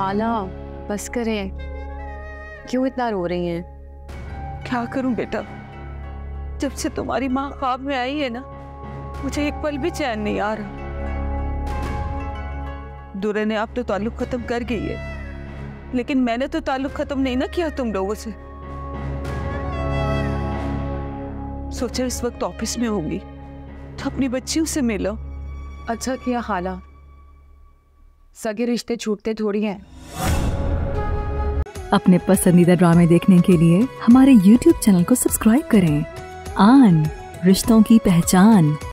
खाला बस करें, क्यों इतना रो रही हैं? क्या करूं बेटा, जब से तुम्हारी माँ ख्वाब में आई है ना, मुझे एक पल भी चैन नहीं आ रहा। दुर्रे ने आप तो ताल्लुक खत्म कर गई है, लेकिन मैंने तो ताल्लुक खत्म नहीं ना किया तुम लोगों से। सोचा इस वक्त ऑफिस में होंगी तो अपनी बच्चियों से मिलो। अच्छा किया खाला, सगे रिश्ते छूटते थोड़ी हैं। अपने पसंदीदा ड्रामे देखने के लिए हमारे YouTube चैनल को सब्सक्राइब करें। आन, रिश्तों की पहचान।